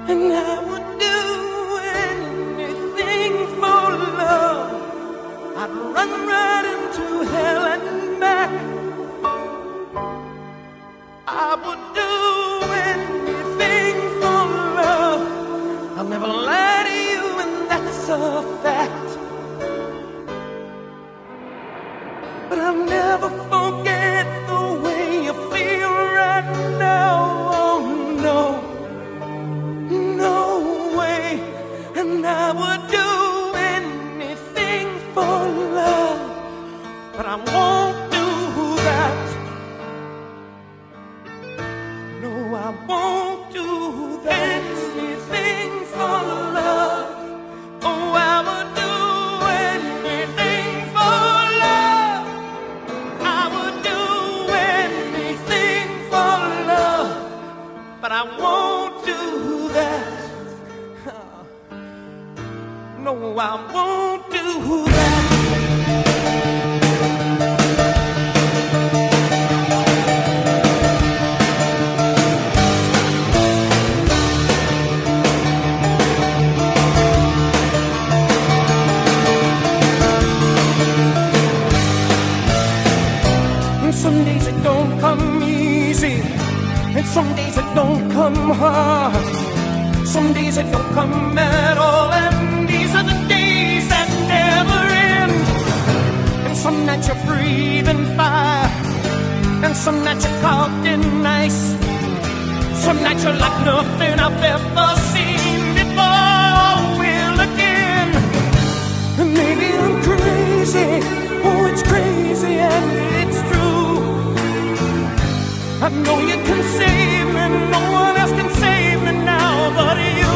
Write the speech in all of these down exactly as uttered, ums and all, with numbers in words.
and I would do anything for love. I'd run right into hell and back. I would do anything for love. I'll never lie to you, and that's a fact. But I'll never forget the way you feel right now. Oh no, no way. And I would do anything for love, but I won't do that. No, I won't do that. Anything for love. Oh, I would do anything for love. I would do anything for love, but I won't do that. No, I won't do that. Some days it don't come easy, and some days it don't come hard. Some days it don't come at all, and these are the days that never end. And some nights you're breathing fire, and some nights you're caught in ice. Some nights you're like nothing I've ever seen before. Will again, and maybe I'm crazy. Oh, it's crazy and it's true. I know you can save me, no one else can save me now but you.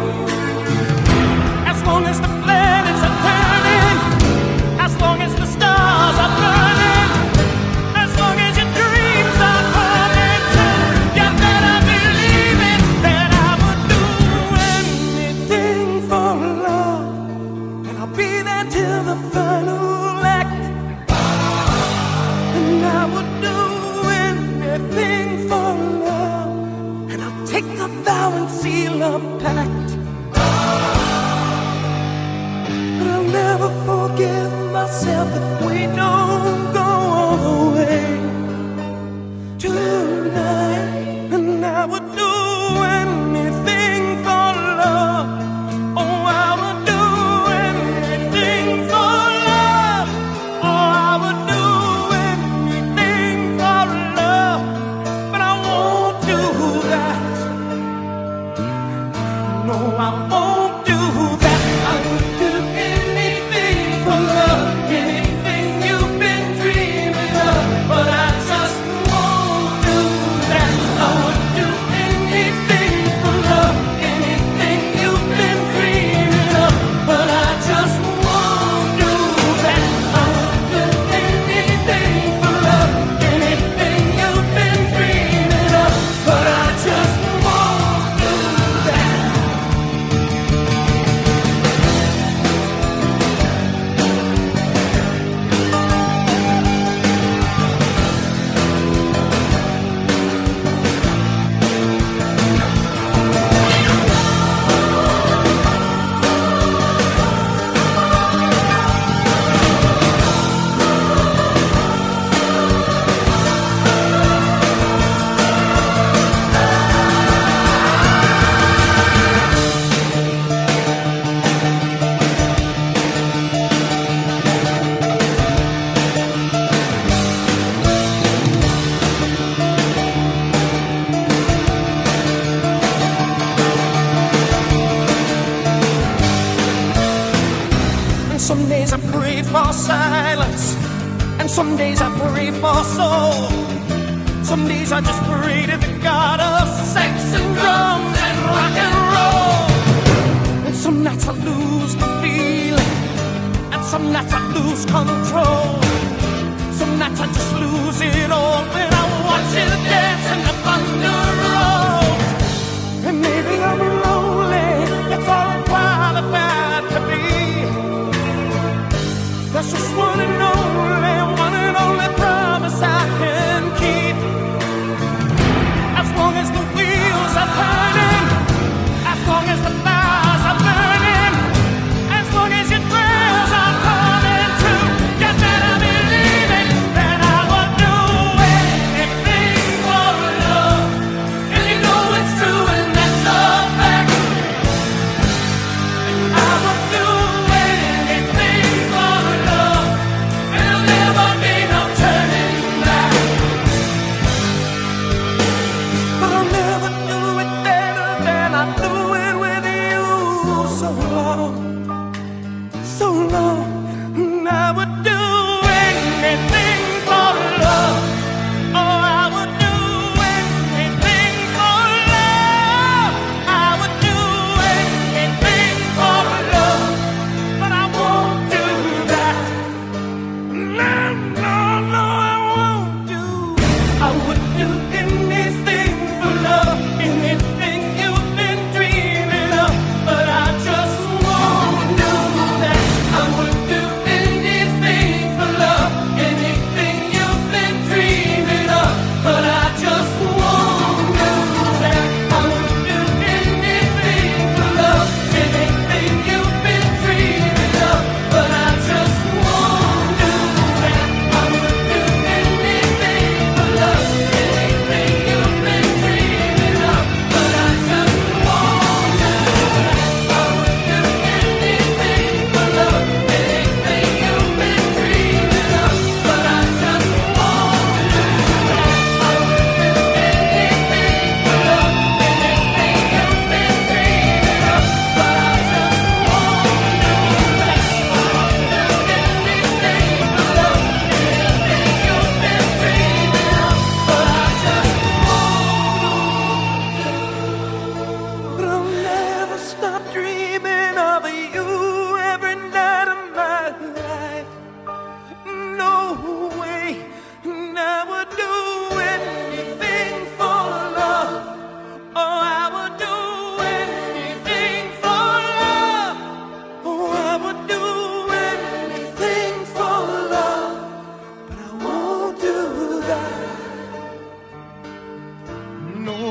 As long as the planets are turning, as long as the stars are burning, as long as your dreams are coming true, you better believe it, that I would do anything for love. And I'll be there till the final act. And I would do anything for love, and I'll take a vow and seal a pact. But I'll never forgive myself if we don't go all the way tonight. And I would do anything for love. Oh, I would do anything for love. Oh, I would do anything for love, but I won't do that. No, I won't do that. I would do anything for love, anything you've been dreaming of, but I just won't do that. I would do anything for love, anything you've been dreaming of, but I just won't do that. I would do anything for love, anything you've been dreaming of, but I just won't do that. And some days I pray for silence, and some days I pray for soul. Some days I just pray to the God of sex and drums and rock and roll. And some nights I lose the feeling, and some nights I lose control. Some nights I just lose it all when I watch you dance and the thunder rolls. And maybe I'm lonely, that's all I'm qualified to be. That's just one and only, one and only promise I can keep. As long as the wheels are turning, as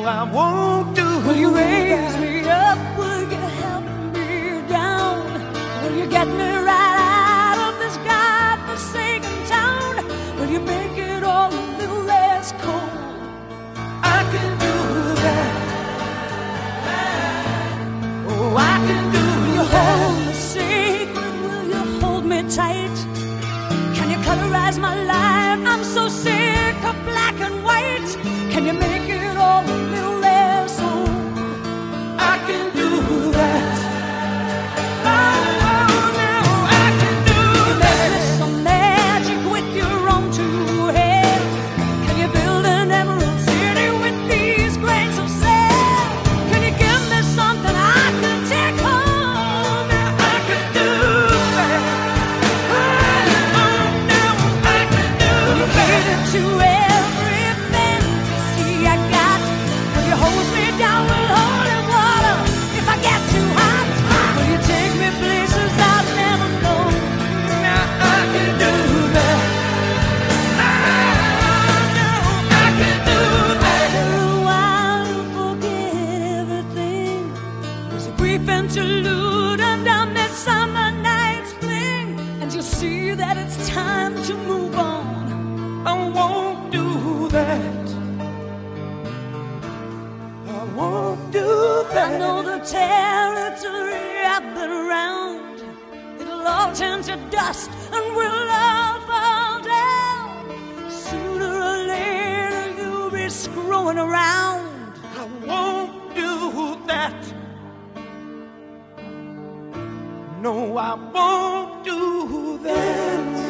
I won't do that. Will you raise me up? Will you help me down? Will you get me right out of this godforsaken town? Will you make it all a little less cold? I can do that. Oh, I can do that. Will you that. hold me sacred? Will you hold me tight? Can you colorize my life? I'm so sick of black and white. Can you make it all a little less old? I can do that. Oh, oh, no, I can do that. Make me some magic with your own two hands. Can you build an emerald city with these grains of sand? Can you give me something I can take home? Now I can do that. Oh, oh, no, I can do Will you that. cater to every fantasy I got? Will you hose me down with holy water if I get too hot? Will you take me places I've never known? Now I can do that. Oh, no, I can do that. For a while you forget everything. There's a brief interlude and a midsummer night's fling, and you see that it's time to move on. I won't do that. I won't do that. I know the territory I've been around. It'll all turn to dust and we'll all fall down. Sooner or later you'll be screwing around. I won't do that. No, I won't do that.